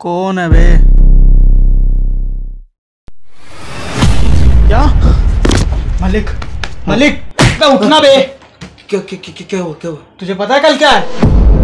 कौन है बे? क्या? मलिक, मलिक, बे उठना बे। क्या हुआ? तुझे पता है कल क्या है?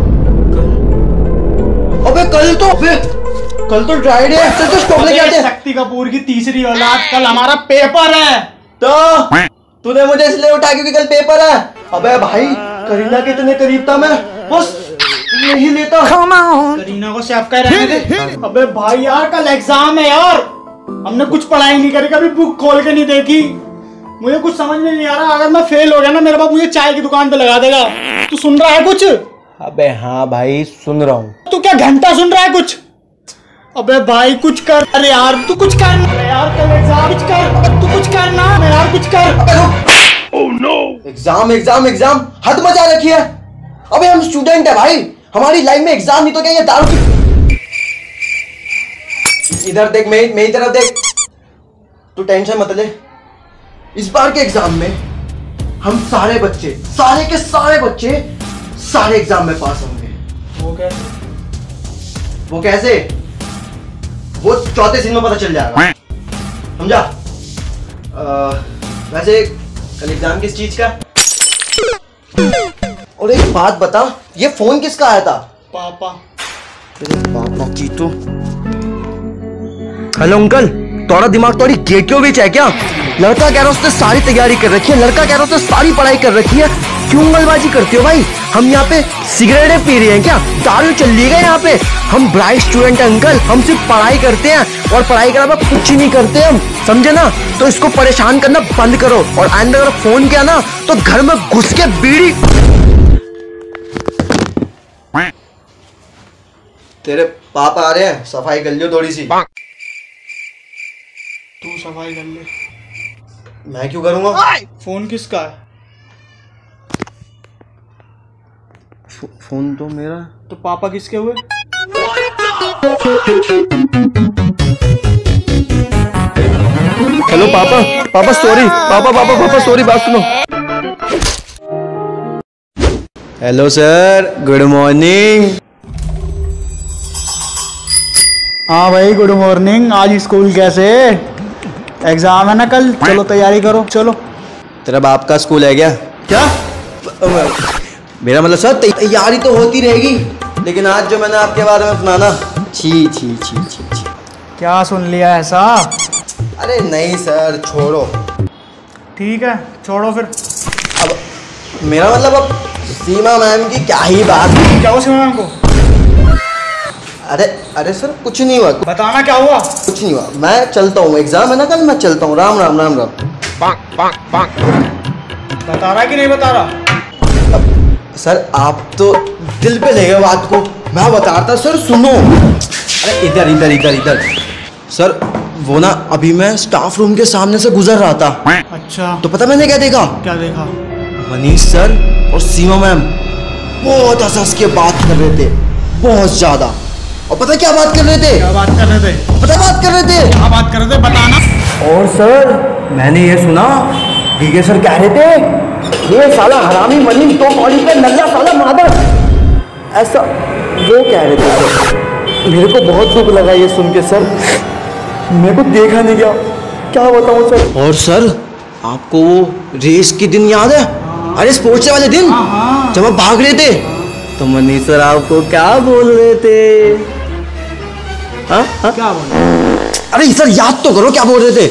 अबे कल तो ड्राइडे है। चल तो स्टॉप लेके आते हैं। शक्ति कपूर की तीसरी औलाद, कल हमारा पेपर है। तो तूने मुझे इसलिए उठा क्योंकि कल पेपर है। अबे भाई करीना के इतने करीब था मैं, बस नहीं लेता। करीना को सेफ कर रहने दे। अबे भाई यार कल एग्जाम है यार, हमने कुछ पढ़ाई नहीं करी, कभी बुक खोल के नहीं देखी। मुझे कुछ समझ में नहीं आ रहा। अगर मैं फेल हो गया ना, मेरे बाप मुझे चाय की दुकान पे लगा देगा। तू सुन रहा है कुछ? अबे हाँ भाई सुन रहा हूँ। तू क्या घंटा सुन रहा है कुछ? अबे भाई कुछ कर। अरे यार तू कुछ कर ना यार, कल एग्जाम कुछ कर। तू कुछ कर ना यार, कुछ कर। ओह नो, एग्जाम हद मचा रखी है। अबे हम स्टूडेंट है भाई, हमारी लाइफ में एग्जाम नहीं तो क्या ये दारू की। इधर देख, मेरी तरफ देख। तू टेंशन मत ले। इस बार के एग्जाम में हम सारे के सारे बच्चे सारे एग्जाम में पास होंगे। वो कैसे? वो चौथे सीन में पता चल जाएगा, समझा? वैसे कल एग्जाम किस चीज का? और एक बात बता, ये फोन किसका आया था? पापा। पापा की तो। हेलो अंकल, थोड़ा दिमाग थोड़ी गेटियों बीच है क्या? लड़का कह रहा उसने सारी तैयारी कर रखी है, लड़का कह रहा उसने सारी पढ़ाई कर रखी है। क्यों उंगलबाजी करते हो भाई? हम यहाँ पे सिगरेटें पी रहे हैं क्या? दारू चल रही है यहाँ पे? हम ब्राइट स्टूडेंट हैं अंकल, हम सिर्फ पढ़ाई करते हैं और पढ़ाई के अलावा कुछ नहीं करते हम, समझे ना? तो इसको परेशान करना बंद करो और आइंदा अगर फोन किया ना तो घर में घुस के बीड़ी। तेरे पापा आ रहे हैं, सफाई कर लियो थोड़ी सी। तू सफाई कर ले। मैं क्यों करूंगा? फोन किसका है? फोन तो मेरा। तो पापा किसके हुए? हेलो पापा सॉरी। पापा सॉरी, बात सुनो। Hello sir, good morning. हाँ भाई गुड मॉर्निंग। आज स्कूल कैसे? एग्जाम है ना कल, चलो तैयारी करो चलो। तेरा बाप का स्कूल है क्या? क्या? मेरा मतलब सर तैयारी तो होती रहेगी, लेकिन आज जो मैंने आपके बारे में सुना ना, छी। क्या सुन लिया ऐसा? अरे नहीं सर, छोड़ो। ठीक है छोड़ो फिर। अब मेरा मतलब अब सीमा मैम की क्या ही बात। क्या हुआ सीमा मैम को? अरे सर कुछ नहीं हुआ। बताना क्या हुआ? कुछ नहीं हुआ, मैं चलता हूँ, एग्जाम है ना कल, मैं चलता हूँ। राम राम राम राम। बता रहा कि नहीं बता रहा? अब सर आप तो दिल पे ले गए बात को, मैं बता रहा था सर, सुनो। अरे इधर सर, वो ना अभी मैं स्टाफ रूम के सामने से गुजर रहा था। अच्छा तो पता मैंने क्या देखा? क्या देखा? मनीष सर और सीमा मैम बहुत हंस के बात कर रहे थे, बहुत ज्यादा। और पता क्या बात कर रहे थे? क्या बात कर रहे थे? क्या बात कर रहे थे? बताना। और सर मैंने ये सुना, डीके सर कह रहे थे ये साला हरामी मनीष तो कॉलेज का नल्ला साला मादर, ऐसा वो कह रहे थे सर। मेरे को बहुत दुख लगा ये सुन के सर, मेरे को देखा नहीं गया, क्या बताऊं सर। और सर आपको वो रेस के दिन याद है? अरे स्पोर्ट्स वाले दिन जब आप भाग रहे थे, तो मनीष सर आपको क्या बोल रहे थे? क्या बोल रहे? अरे सर याद तो करो क्या बोल रहे थे?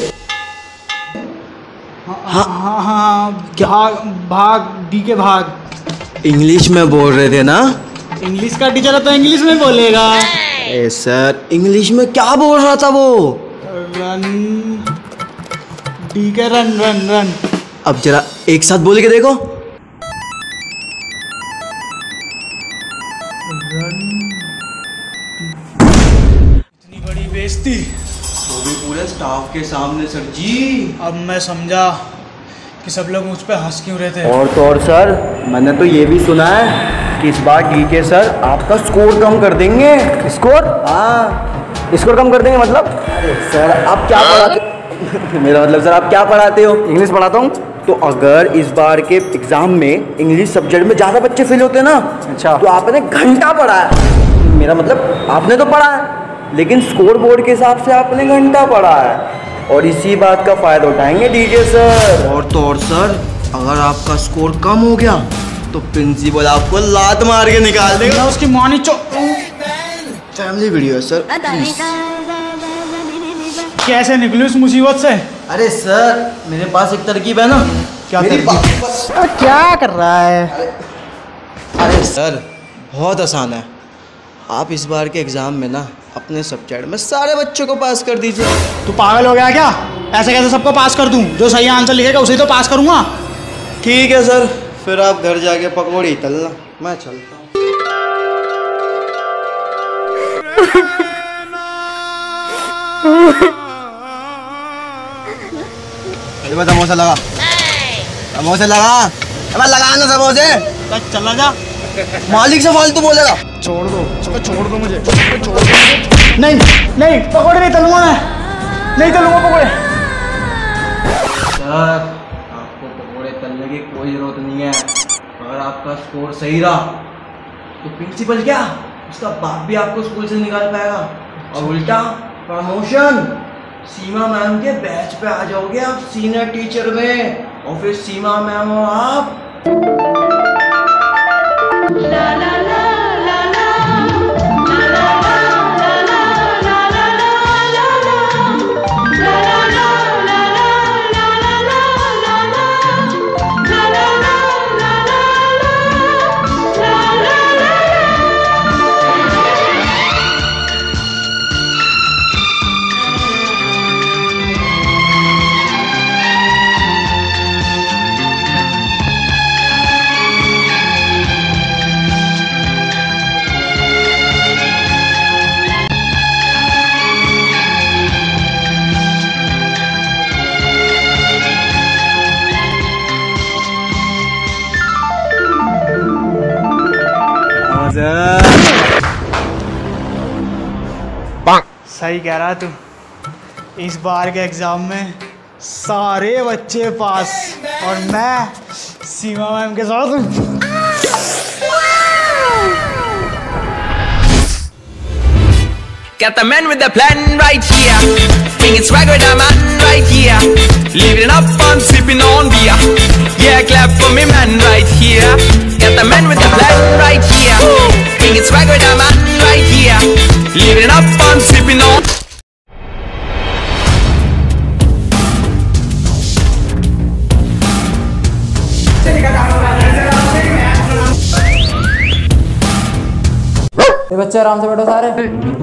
हाँ भाग डीके भाग। इंग्लिश में बोल रहे थे ना? इंग्लिश का टीचर है तो इंग्लिश में बोलेगा। सर इंग्लिश में क्या बोल रहा था वो? Run DK run. अब जरा एक साथ बोल के देखो। इतनी बड़ी बेइज्जती, वो भी पूरे स्टाफ के सामने सर जी। अब मैं समझा कि सब लोग मुझ पे हंस क्यों रहे थे। और तो और सर मैंने तो ये भी सुना है कि इस बार डीके सर आपका स्कोर कम कर देंगे। स्कोर? हाँ स्कोर कम कर देंगे मतलब? अरे सर आप क्या पढ़ाते मेरा मतलब सर आप क्या पढ़ाते हो? इंग्लिश पढ़ाता हूँ। तो अगर इस बार के एग्जाम में इंग्लिश सब्जेक्ट में ज़्यादा बच्चे फेल होते हैं ना, अच्छा, तो आपने घंटा पढ़ा है। मेरा मतलब आपने तो पढ़ा है, लेकिन स्कोर बोर्ड के हिसाब से आपने घंटा पढ़ा है, और इसी बात का फ़ायदा उठाएंगे डीके सर। और तो और सर, अगर आपका स्कोर कम हो गया तो प्रिंसिपल आपको लात मार के निकाल देगा। उसकी मानी फैमिली वीडियो है सर, कैसे निकलूं इस मुसीबत से? अरे सर, मेरे पास एक तरकीब है ना। क्या तरकीब? क्या कर रहा है? अरे सर, बहुत आसान है। आप इस बार के एग्ज़ाम में ना अपने सब्जेक्ट में सारे बच्चों को पास कर दीजिए। तू पागल हो गया क्या? ऐसे कैसे सबको पास कर दूं? जो सही आंसर लिखेगा उसे तो पास करूंगा। ठीक है सर, फिर आप घर जाके पकौड़ी तलना, मैं चलता हूँ। समोसा लगा, समोसे लगा, लगा ना समोसे। चला जा, मालिक से फालतू बोलेगा। छोड़ दो मुझे, छोड़ दो। नहीं पकौड़े नहीं तलूंगा मैं, नहीं तलूंगा पकौड़े। सर, आपको पकौड़े तलने की कोई जरूरत नहीं है। अगर आपका स्कोर सही रहा तो प्रिंसिपल क्या, उसका बाप भी आपको स्कूल से निकाल पाएगा, और उल्टा प्रमोशन, सीमा मैम के बैच पे आ जाओगे आप सीनियर टीचर में, और फिर सीमा मैम और आप सही कह रहा तू। इस बार के एग्जाम में सारे बच्चे पास, और मैं सीमा मैम के साथ। Got the man with the plan right here. Bringing swag with the man right here. Living up and sipping on beer. Yeah, clap for me man right here. Got the man with the plan right here. Bringing swag with the man right here. Living up and sipping on. ये बच्चे आराम से बैठो सारे,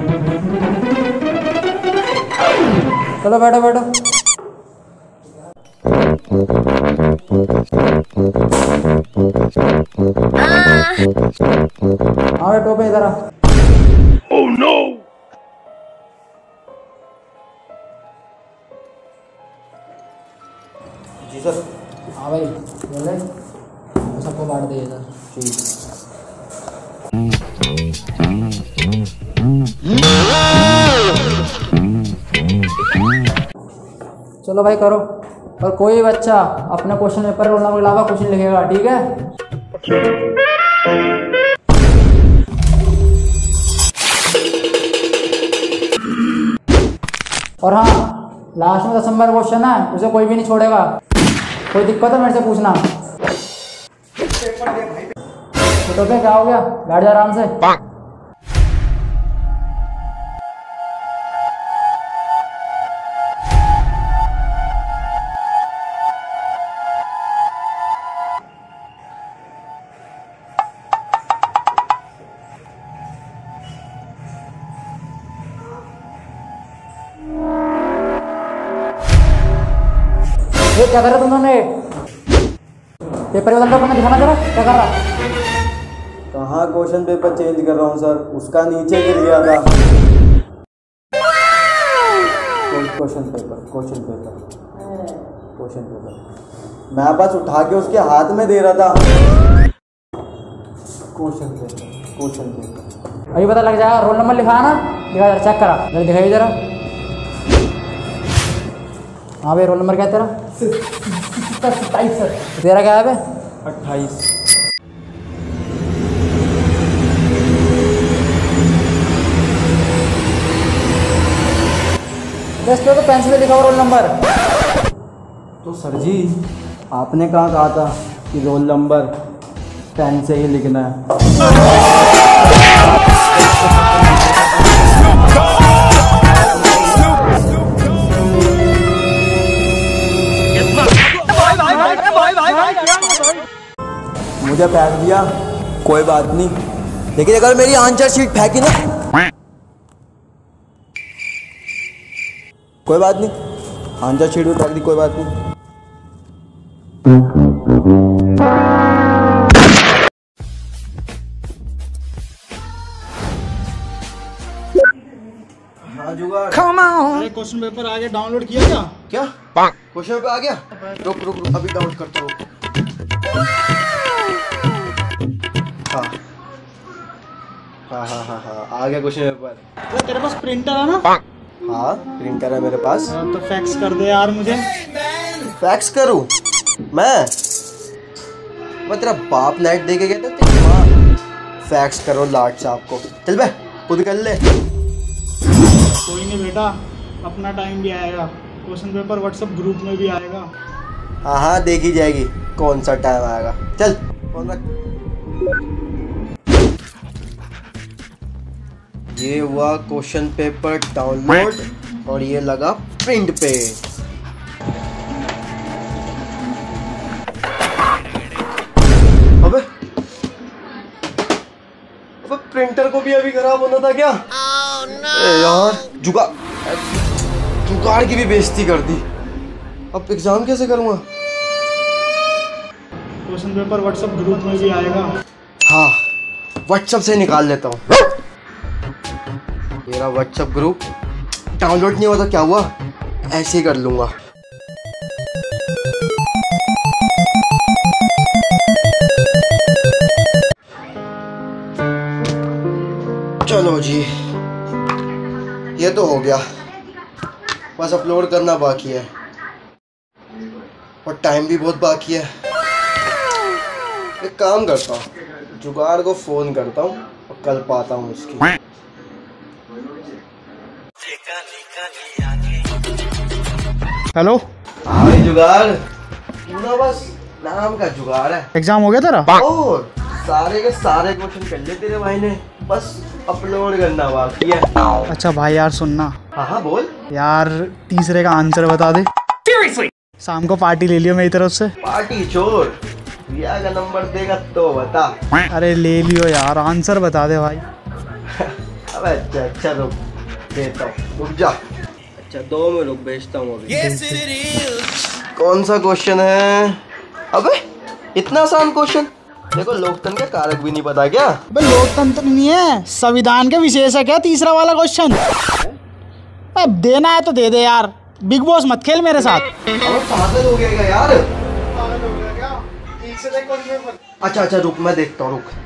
चलो बैठो बैठो। हाँ बैठो पे इधर आ। Oh no! जी सर। हाँ भाई बोले, सबको बांट दे इधर। ठीक। चलो भाई करो, और कोई बच्चा अपने क्वेश्चन पेपर रोल नंबर के अलावा क्वेश्चन लिखेगा, ठीक है? और हाँ, लास्ट में 10 नंबर क्वेश्चन है, उसे कोई भी नहीं छोड़ेगा। कोई दिक्कत है मेरे से पूछना। तो क्या हो गया, बैठ जा आराम से। ये क्या कर रहे तुम दोनों? पेपर बदल रहा, दिखाना जरा क्या कर रहा? कहाँ क्वेश्चन पेपर चेंज कर रहा हूँ सर, उसका नीचे गिर गया था। क्वेश्चन पेपर मैं बस उठा के उसके हाथ में दे रहा था। क्वेश्चन पेपर अभी पता लग जाएगा। रोल नंबर लिखा ना, दिखा जरा, चेक करा जरा, दिखाइए जरा। हाँ भाई रोल नंबर क्या है तेरा? 27 सर। तेरा क्या है भाई? 28। टेस्ट पे तो पेंसिल से लिखा हुआ रोल नंबर। तो सर जी आपने कहाँ कहा था कि रोल नंबर पेन से ही लिखना है? मुझे फेंक दिया, कोई बात नहीं, लेकिन अगर मेरी आंसर शीट फेंकी ना, कोई बात नहीं, आंसर शीट भी फेंक दी, कोई बात नहीं। हाँ जुगाड़। अरे क्वेश्चन पेपर आगे डाउनलोड किया क्या? क्वेश्चन पेपर आ गया? रुक रुक रुक, अभी डाउनलोड करता हूँ। हाँ आ गया क्वेश्चन पेपर। तो तेरे पास प्रिंटर है ना? हाँ प्रिंटर है मेरे पास। तो फैक्स कर दे यार मुझे। फैक्स करूँ मैं तेरा बाप नाइट दे के गया था तेरी माँ। फैक्स करो लाट साहब को, चल बे खुद कर ले। कोई नहीं बेटा, अपना टाइम भी आएगा, क्वेश्चन पेपर व्हाट्सएप ग्रुप में भी आएगा। हाँ देखी जाएगी कौन सा टाइम आएगा। चल फोन रख। ये हुआ क्वेश्चन पेपर डाउनलोड और ये लगा प्रिंट पे। अबे प्रिंटर को भी अभी खराब होना था क्या? यार जुगाड़ की भी बेइज्जती कर दी। अब एग्जाम कैसे करूँगा? क्वेश्चन पेपर व्हाट्सएप ग्रुप में भी आएगा। हाँ व्हाट्सएप से निकाल लेता हूँ। मेरा व्हाट्सएप ग्रुप डाउनलोड नहीं हुआ तो क्या हुआ, ऐसे ही कर लूँगा। चलो जी ये तो हो गया, बस अपलोड करना बाकी है और टाइम भी बहुत बाकी है। एक काम करता हूँ, जुगाड़ को फ़ोन करता हूँ और कल पाता हूँ उसकी। हेलो हाँ जुगाड़, पूरा बस नाम का जुगाड़ है। एग्जाम हो गया तेरा? और सारे के सारे क्वेश्चन कर ले तेरे भाई ने, बस अपलोड करना बाकी है। अच्छा भाई यार सुनना। हाँ बोल यार तीसरे का आंसर बता दे। Seriously? शाम को पार्टी ले लियो मेरी तरफ से। पार्टी छोड़, रिया का नंबर देगा तो बता। अरे ले लियो यार, आंसर बता दे भाई। अब अच्छा रुक देता हूँ, रुक जा। अच्छा 2 में रुक, भेजता हूँ अभी। कौन सा क्वेश्चन है? अबे इतना आसान क्वेश्चन, देखो लोकतंत्र का कारक भी नहीं पता क्या? अबे लोकतंत्र नहीं है, संविधान के विशेषक है तीसरा वाला क्वेश्चन। अब देना है तो दे दे यार, बिग बॉस मत खेल मेरे साथ। अब पागल हो गया यार। अच्छा रुक मैं देखता हूँ, रुक।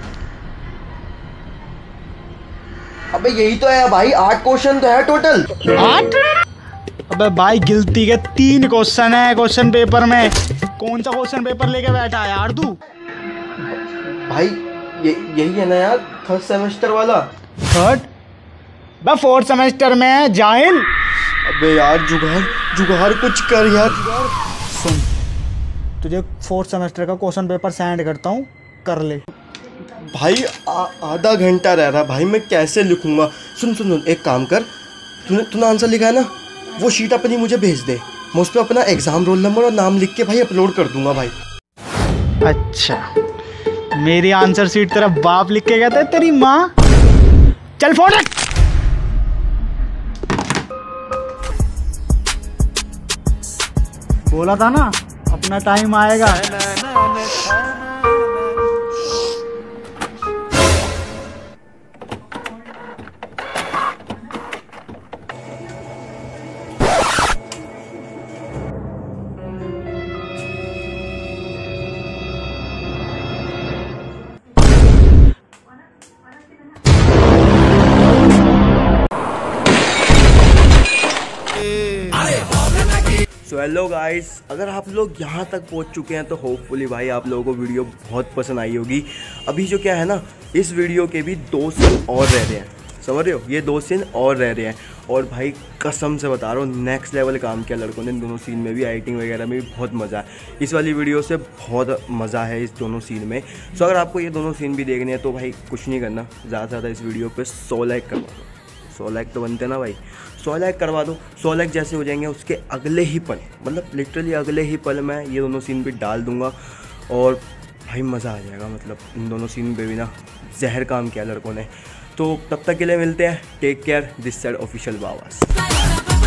अबे यही तो है भाई, 8 क्वेश्चन तो है टोटल। 8? अबे भाई गिनती के 3 क्वेश्चन है क्वेश्चन पेपर में। कौन सा क्वेश्चन पेपर लेके बैठा है यार तू? भाई यही है ना यार, 3rd सेमेस्टर वाला। 3rd? बे 4th सेमेस्टर में है जाहिल। अबे यार जुगाड़ कुछ कर यार। सुन, तुझे 4th सेमेस्टर का क्वेश्चन पेपर सेंड करता हूँ, कर ले। भाई आधा घंटा रह रहा भाई, मैं कैसे लिखूंगा? सुन एक काम कर, तूने आंसर लिखा है ना, वो शीट अपनी मुझे भेज दे, मैं उस पर अपना एग्जाम रोल नंबर और नाम लिख के भाई अपलोड कर दूंगा भाई। अच्छा मेरी आंसर शीट तेरा बाप लिख के गया था, तेरी माँ? चल फोन रख। बोला था ना अपना टाइम आएगा। सो हेलो गाइस, अगर आप लोग यहाँ तक पहुँच चुके हैं तो होपफुली भाई आप लोगों को वीडियो बहुत पसंद आई होगी। अभी जो क्या है ना, इस वीडियो के भी 2 सीन और रह रहे हैं। समझ रहे हो। ये 2 सीन और रह रहे हैं और भाई कसम से बता रहा हूँ नेक्स्ट लेवल काम किया लड़कों ने इन दोनों सीन में भी, एडिटिंग वगैरह में भी बहुत मज़ा है। इस वाली वीडियो से बहुत मज़ा है इस दोनों सीन में। सो अगर आपको ये दोनों सीन भी देखने हैं तो भाई कुछ नहीं करना, ज़्यादा से ज़्यादा इस वीडियो पर 100 लाइक करवा दो। 100 लाइक तो बनते ना भाई, 100 लाइक करवा दो। 100 लाइक जैसे हो जाएंगे उसके अगले ही पल, मतलब लिटरली अगले ही पल मैं ये दोनों सीन भी डाल दूँगा और भाई मज़ा आ जाएगा। मतलब इन दोनों सीन पे भी ना जहर काम किया लड़कों ने। तो तब तक के लिए मिलते हैं, take care, this side official बावास।